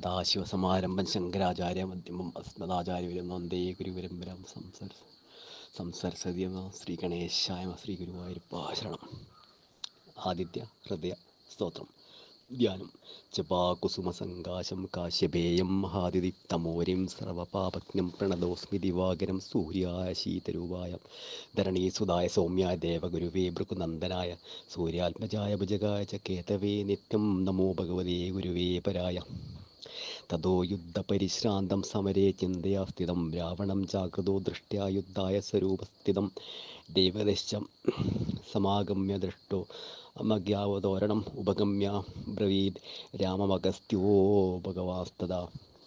സദാശിവസമാരംഭം ശങ്കരാചാര്യ മധ്യമം അസ്മദാചാര്യവരം വന്ദേ ഗുരുപരമ്പരം സംസരസതി ശ്രീ ഗണേശായ ശ്രീ ഗുരുവായൂരപ്പ ശരണം. ആദിത്യ ഹൃദയ സ്തോത്രം. ധ്യാനം. ജപാകുസുമസങ്കാശം കാശ്യപേയം മഹാദിദിക്തമോരിം സർവപാപജ്ഞം പ്രണതോസ്മി ദിവാകരം സൂര്യായ ശീതരൂപായ ധരണീസുതായ സൗമ്യായ ദേവഗുരുവേ ഭൃഗുനന്ദനായ സൂര്യാത്മജായ ഭുജകായ ച കേതവേ നിത്യം നമോ ഭഗവതേ ഗുരുവേ പരായ. തതോ യുദ്ധപരിശ്രാന്തം സമരേ ചിന്തയാ സ്ഥിതം രാവണം ജാഗ്രതോ ദൃഷ്ട്യാ യുദ്ധായ സ്വരൂപസ്ഥിതം ദേവദശ്ച സമാഗമ്യ ദൃഷ്ടോ അമഗ്യാവതോരണം ഉപഗമ്യ ബ്രവീത് രാമമഗസ്ത്യോ ഭഗവാസ്തദാ.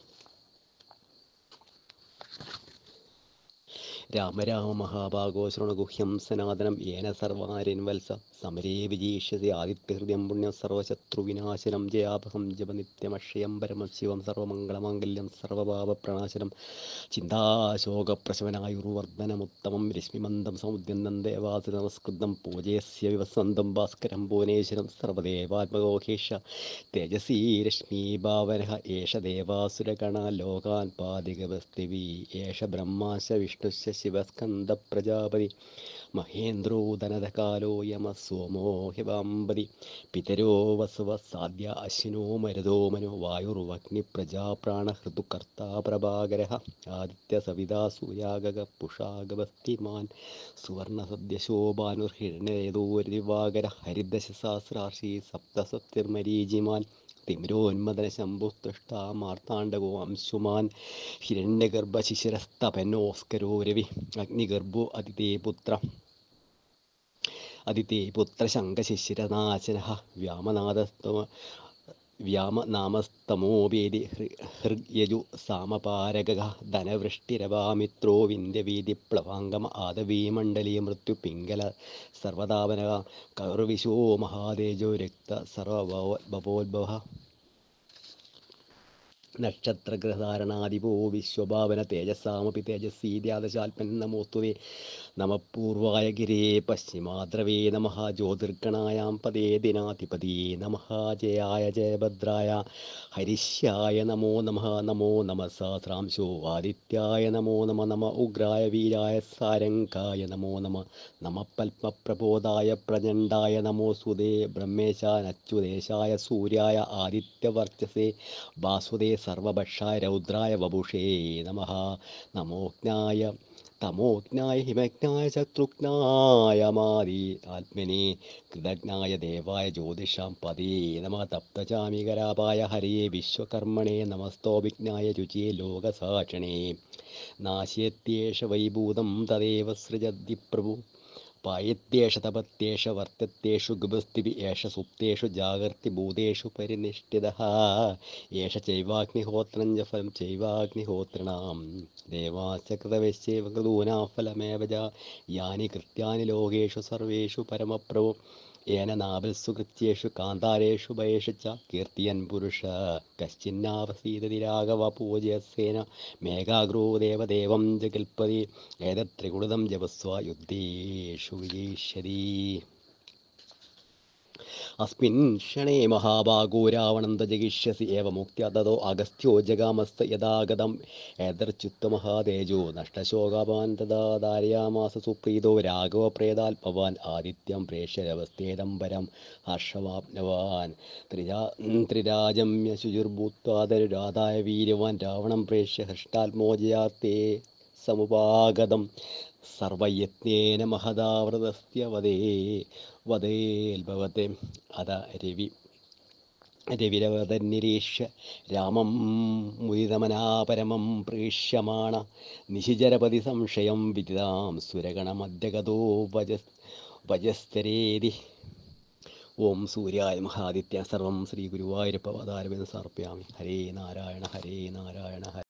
രാമ രാമ മഹാഭാഗോ ശൃണുഗുഹ്യം സനാതനം യേന സർവാരിൻ വത്സ സമരേ വിജീഷ്യസി ആദിത്യഹൃദയം പുണ്യം സർവശത്രുവിനാശനം ജയാപഹം ജപനിത്യമക്ഷയം പരമശിവം സർവമംഗളമാംഗല്യം സർവപാപപ്രണാശനം ചിന്താശോകപ്രശമനായുർവർദ്ധനമുത്തമം രശ്മിമന്ദം സമുദ്യന്തം ദേവാസി നമസ്കൃതം പൂജയസ്യ വിവസന്തം ഭാസ്കരം ഭുവനേശ്വരം സർവദേവാത്മകോഹേഷ തേജസീ രശ്മീഭാവനഃ ഏഷ ദേവാസുരഗണ ലോകാൻ പാതികവസ്തിവി ഏഷ ബ്രഹ്മാശ വിഷ്ണുശ്ച ശിവസ്കന്ദ പ്രജാപതി മഹേന്ദ്രോ ധനധകാലോ യമ സോമോ ഹിവാംബതി പിതരോ വസുവ സാധ്യ അശ്വിനോ മരുതോ മനോ വായുർവഗ്നി പ്രജാപ്രാണഹൃതു കർത്താ പ്രഭാകരഃ ആദിത്യ സവിതാ സൂര്യാഗക പുഷാഗവസ്തിമാൻ സുവർണ സദ്യശോഭാനുർഹിരണ്യതോരിവാകര ഹരിദശസഹസ്രാർഷി സപ്തസപ്തിർമരീചിമാൻ തിമിരോന്മദന ശംഭുസ്തുഷ്ടാ മാർത്താണ്ഡകോ അംശുമാൻ ഹിരണ്യഗർഭശിശിരസ്തപനോസ്കരോ രവി അഗ്നിഗർഭോ അതിതേ പുത്ര ശങ്കശിശിരനാശനഃ വ്യാമനാമസ്തമോവേദി ഹൃഗ്യജു സാമപാരകഃ ധനവൃഷ്ടിരവാമിത്രോ വിന്ധ്യവീതിപ്ലവാംഗമ ആദവീമണ്ഡലീ മൃത്യുപിംഗല സർവതാപനഃ കൗർവിശോ മഹാതേജോ രക്ത സർവഭവോദ്ഭവഃ നക്ഷത്രഗ്രഹധാരണാദിപോ വിശ്വഭാവന തേജസ്സാമപി തേജസ്വീ ദ്വാദശാത്മൻ നമോസ്തുതേ നമഃ പൂർവായ ഗിരേ പശ്ചിമാദ്രവേ നമഃ ജ്യോതിർഗണായാം പദേ ദിനാധിപതി നമഃ ജയായ ജയഭദ്രായ ഹരിശ്യായ നമോ നമഃ നമോ നമഃ സഹസ്രാംശോ ആദിത്യായ നമോ നമഃ നമഃ ഉഗ്രായ വീരായ സാരംഗായ നമോ നമഃ നമഃ പത്മപ്രബോധായ പ്രചണ്ഡായ നമോസ്തുതേ ബ്രഹ്മേശാനച്യുതേശായ സൂര്യായ ആദിത്യവർച്ചസേ വാസുദേ സർവഭക്ഷായ രൗദ്രായ വപുഷേ നമഃ നമോജ്ഞായ തമോജ്ഞായ ഹിമജ്ഞായ ശത്രുഘ്നായ മാദി ആത്മനെ കൃതജ്ഞായ ദേവായ ജ്യോതിഷാം പദേ നമഃ തപ്തചാമികരാപായ ഹരേ വിശ്വകർമ്മണേ നമസ്തോഭിജ്ഞായ രുചിയെ ലോകസാക്ഷണേ നാശ്യേത്യേഷ വൈഭൂതം തദേവ സൃജതി പ്രഭു പായത്യേഷ തപത്യേഷ വർത്തത്യേഷു ഗുഭസ്ഥിതി ഏഷ സുപ്തേഷു ജാഗർത്തി ഭൂതേഷു പരിനിഷ്ഠിതഃ ഏഷ ചൈവാഗ്നിഹോത്രം ച ഫലം ചൈവാഗ്നിഹോത്രിണാം ദേവാശ്ച കൃതവശ്ചൈവ കൃതൂനാ ഫലമേവ ച യാനി കൃത്യാനി ലോകേഷു സർവേഷു പരമപ്രഭു ഏന നാഭൽസു കൃത്യേഷു കാന്താരേഷു ഭയേഷു ച കീർത്തിയൻ പുരുഷ കശ്ചിന്നാവസീതതി രാഘവ പൂജ്യസേന മേഘാഗ്രോ ദേവദേവം ജഗൽപതി ഏതത്രികുളിതം ജപസ്വ യുദ്ധേഷു വിജയിഷ്യതി. അസ്മിൻ ക്ഷണേ മഹാഭാഗോ രാവണം തജഗിഷ്യസി ഏവമുക്ത്യ തതോ അഗസ്ത്യോ ജഗാമസ്ത യഥാഗതം ഏതർച്യുത്തമഹാതേജോ നഷ്ടശോകാപാൻ തഥാ ധാരയാമാസ സുപ്രീതോ രാഘവപ്രേതാത്മവാൻ ആദിത്യം പ്രേക്ഷ്യരവസ്ഥേതം പരം ഹർഷവാപ്നവാൻ ത്രിരാജമ്യ ശുചിർഭൂത്വാദരുരാധായ വീര്യവാൻ രാവണം പ്രേക്ഷ്യ ഹൃഷ്ടാത്മോജയാത്തേ സമുപാഗതം സർവയത്നേന മഹദാവൃതസ്യ വദേൽഭവത്തെ അത രവിരവതന്നിരീക്ഷ്യ രാമം മുദിതമനാപരമം പ്രീക്ഷ്യമാണ നിശിചരപതി സംശയം വിദിതാം സുരഗണമധ്യഗതോ വജസ്തരേതി. ഓം സൂര്യായ മഹാദിത്യ സർവം ശ്രീ ഗുരുവായൂരപ്പ പദാരവിന്ദം സമർപ്പയാമി. ഹരേ നാരായണ ഹരേ നാരായണ.